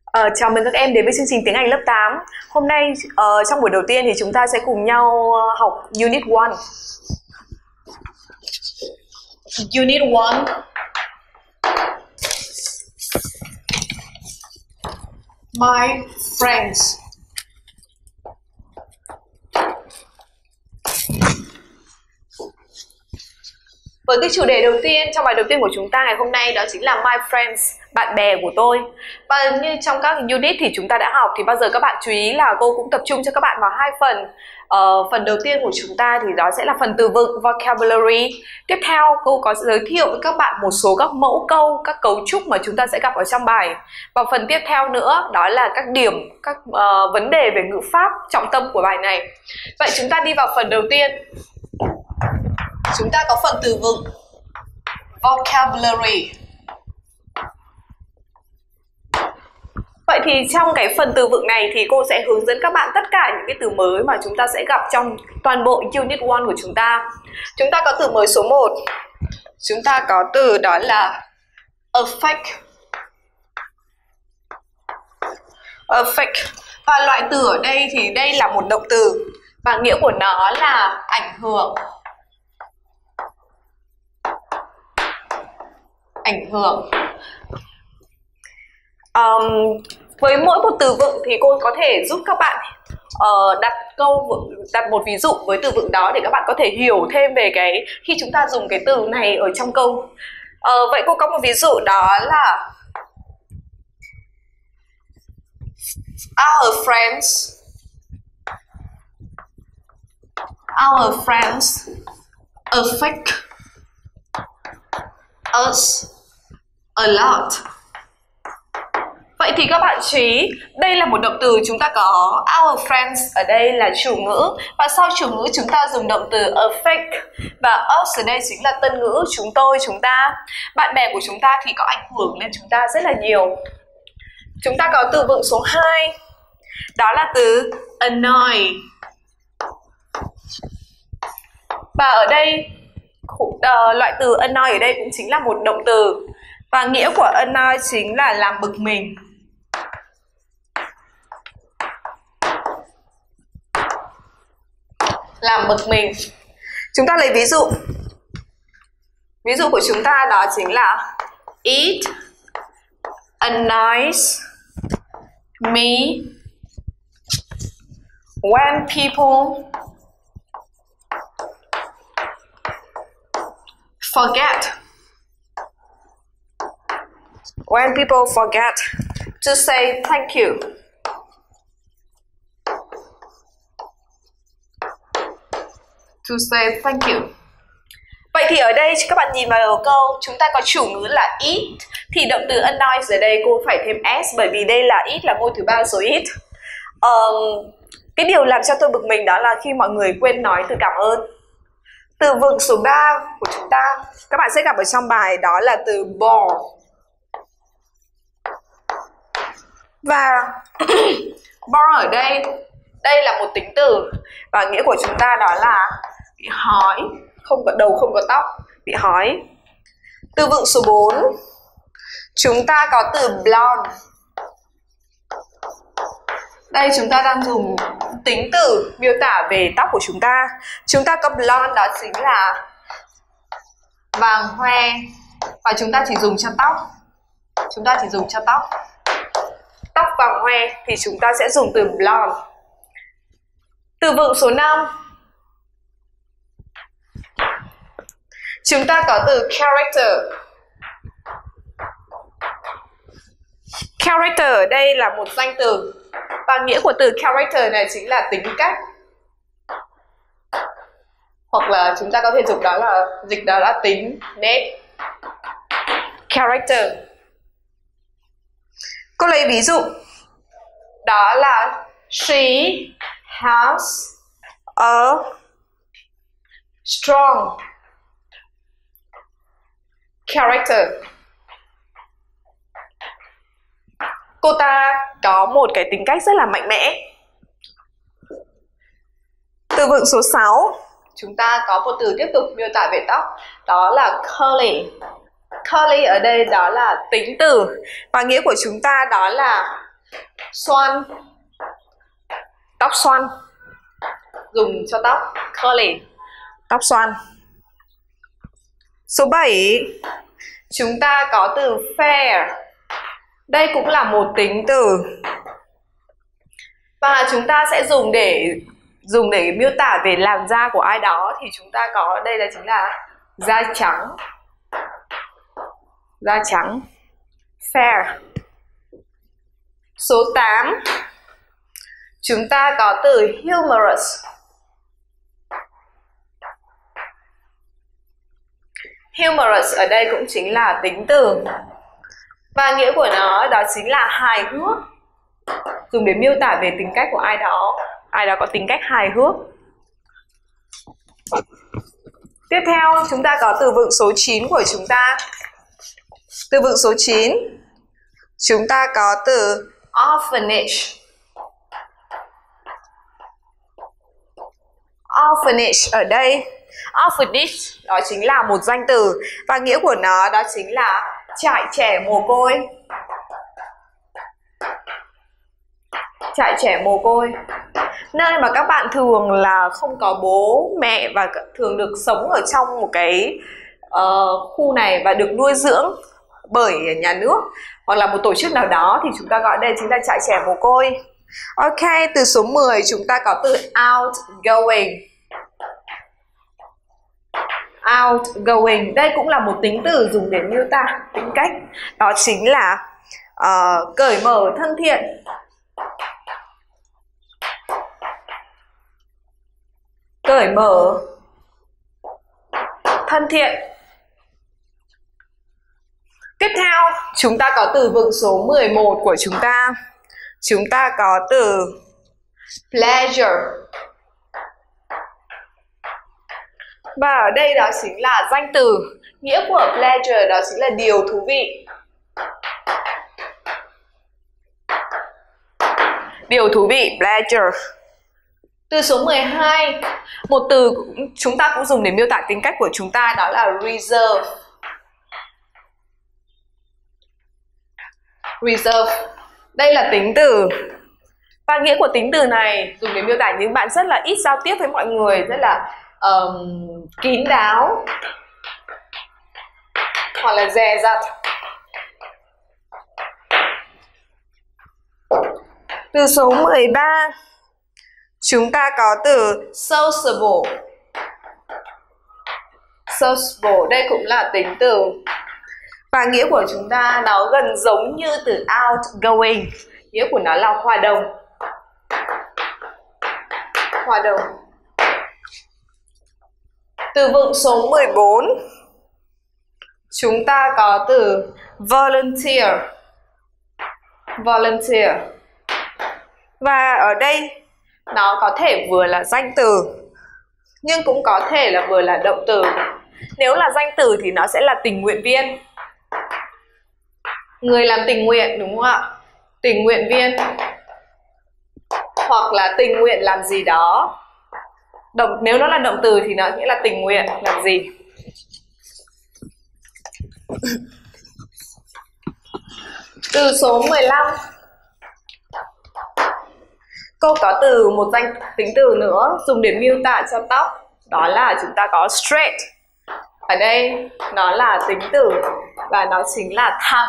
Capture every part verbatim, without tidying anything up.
Ờ, Chào mừng các em đến với chương trình tiếng Anh lớp tám. Hôm nay ờ, trong buổi đầu tiên thì chúng ta sẽ cùng nhau ờ, học Unit một. Unit một. My friends. Với cái chủ đề đầu tiên trong bài đầu tiên của chúng ta ngày hôm nay đó chính là My friends, bạn bè của tôi. Và như trong các unit thì chúng ta đã học thì bao giờ các bạn chú ý là cô cũng tập trung cho các bạn vào hai phần. Ờ, phần đầu tiên của chúng ta thì đó sẽ là phần từ vựng vocabulary. Tiếp theo cô có giới thiệu với các bạn một số các mẫu câu, các cấu trúc mà chúng ta sẽ gặp ở trong bài. Và phần tiếp theo nữa đó là các điểm, các uh, vấn đề về ngữ pháp trọng tâm của bài này. Vậy chúng ta đi vào phần đầu tiên. Chúng ta có phần từ vựng vocabulary. Vậy thì trong cái phần từ vựng này thì cô sẽ hướng dẫn các bạn tất cả những cái từ mới mà chúng ta sẽ gặp trong toàn bộ Unit một của chúng ta. Chúng ta có từ mới số một. Chúng ta có từ đó là affect. Affect. Và loại từ ở đây thì đây là một động từ và nghĩa của nó là ảnh hưởng. Ảnh hưởng. Um, với mỗi một từ vựng thì cô có thể giúp các bạn uh, đặt câu đặt một ví dụ với từ vựng đó để các bạn có thể hiểu thêm về cái khi chúng ta dùng cái từ này ở trong câu. Uh, vậy cô có một ví dụ đó là our friends our friends affect us a lot. Vậy thì các bạn chú ý, đây là một động từ, chúng ta có our friends ở đây là chủ ngữ và sau chủ ngữ chúng ta dùng động từ affect và us ở đây chính là tân ngữ, chúng tôi, chúng ta. Bạn bè của chúng ta thì có ảnh hưởng lên chúng ta rất là nhiều. Chúng ta có từ vựng số hai, đó là từ annoy. Và ở đây uh, loại từ annoy ở đây cũng chính là một động từ và nghĩa của annoy chính là làm bực mình. Làm bực mình. Chúng ta lấy ví dụ. Ví dụ của chúng ta đó chính là it annoys me when people forget when people forget to say thank you. To say thank you. Vậy thì ở đây các bạn nhìn vào câu chúng ta có chủ ngữ là it thì động từ annoy ở đây cô phải thêm s bởi vì đây là it là ngôi thứ ba số it. Um, cái điều làm cho tôi bực mình đó là khi mọi người quên nói từ cảm ơn. Từ vựng số ba của chúng ta các bạn sẽ gặp ở trong bài đó là từ bore. Và bore ở đây đây là một tính từ và nghĩa của chúng ta đó là bị hói, không có đầu không có tóc, bị hói. Từ vựng số bốn chúng ta có từ blonde. Đây chúng ta đang dùng tính từ miêu tả về tóc của chúng ta. Chúng ta có blonde đó chính là vàng hoe và chúng ta chỉ dùng cho tóc. Chúng ta chỉ dùng cho tóc. Tóc vàng hoe thì chúng ta sẽ dùng từ blonde. Từ vựng số năm chúng ta có từ character. Character ở đây là một danh từ và nghĩa của từ character này chính là tính cách. Hoặc là chúng ta có thể dùng đó là dịch đó là tính nét. Character. Cô lấy ví dụ đó là she has a strong character. Cô ta có một cái tính cách rất là mạnh mẽ. Từ vựng số sáu chúng ta có một từ tiếp tục miêu tả về tóc đó là curly. Curly ở đây đó là tính từ và nghĩa của chúng ta đó là Xoăn. Tóc xoăn. Dùng cho tóc curly. Tóc xoăn. Số bảy, chúng ta có từ fair. Đây cũng là một tính từ. Và chúng ta sẽ dùng để dùng để miêu tả về làn da của ai đó thì chúng ta có đây là chính là da trắng. Da trắng. Fair. Số tám, chúng ta có từ humorous. Humorous ở đây cũng chính là tính từ. Và nghĩa của nó đó chính là hài hước. Dùng để miêu tả về tính cách của ai đó. Ai đó có tính cách hài hước. Tiếp theo chúng ta có từ vựng số chín của chúng ta. Từ vựng số chín, chúng ta có từ orphanage. Orphanage ở đây, orphanage đó chính là một danh từ và nghĩa của nó đó chính là trại trẻ mồ côi. Trại trẻ mồ côi, nơi mà các bạn thường là không có bố mẹ và thường được sống ở trong một cái uh, khu này và được nuôi dưỡng bởi nhà nước hoặc là một tổ chức nào đó thì chúng ta gọi đây chính là trại trẻ mồ côi. Ok, từ số mười chúng ta có từ outgoing. Outgoing, đây cũng là một tính từ dùng để miêu tả tính cách. Đó chính là uh, cởi mở, thân thiện. Cởi mở, thân thiện. Tiếp theo, chúng ta có từ vựng số mười một của chúng ta. Chúng ta có từ pleasure. Và ở đây đó chính là danh từ. Nghĩa của pleasure đó chính là điều thú vị. Điều thú vị, pleasure. Từ số mười hai, một từ chúng ta cũng dùng để miêu tả tính cách của chúng ta đó là reserve. Reserve. Đây là tính từ. Và nghĩa của tính từ này dùng để miêu tả những bạn rất là ít giao tiếp với mọi người, rất là um, kín đáo hoặc là dè dặt. Từ số mười ba, chúng ta có từ sociable. Sociable, đây cũng là tính từ. Và nghĩa của chúng ta nó gần giống như từ outgoing. Nghĩa của nó là hòa đồng. Hòa đồng. Từ vựng số mười bốn, chúng ta có từ volunteer. Volunteer. Và ở đây nó có thể vừa là danh từ nhưng cũng có thể là vừa là động từ. Nếu là danh từ thì nó sẽ là tình nguyện viên. Người làm tình nguyện, đúng không ạ? Tình nguyện viên. Hoặc là tình nguyện làm gì đó. Động, nếu nó là động từ thì nó nghĩa là tình nguyện làm gì. Từ số mười lăm, cô có từ một danh tính từ nữa dùng để miêu tả cho tóc. Đó là chúng ta có straight. Ở đây nó là tính từ và nó chính là thẳng.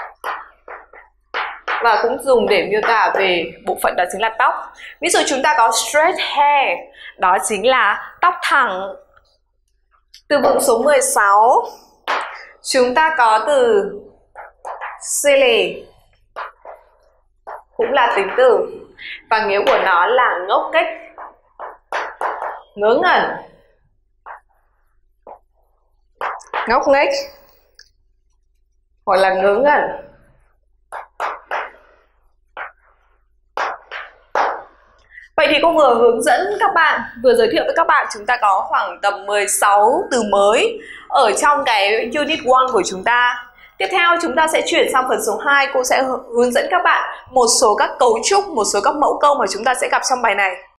Và cũng dùng để miêu tả về bộ phận đó chính là tóc. Ví dụ chúng ta có straight hair, đó chính là tóc thẳng. Từ vựng số mười sáu, chúng ta có từ silly, cũng là tính từ và nghĩa của nó là ngốc nghếch, ngớ ngẩn, ngốc nghếch hoặc là ngớ ngẩn. Vậy thì cô vừa hướng dẫn các bạn, vừa giới thiệu với các bạn chúng ta có khoảng tầm mười sáu từ mới ở trong cái Unit một của chúng ta. Tiếp theo chúng ta sẽ chuyển sang phần số hai, cô sẽ hướng dẫn các bạn một số các cấu trúc, một số các mẫu câu mà chúng ta sẽ gặp trong bài này.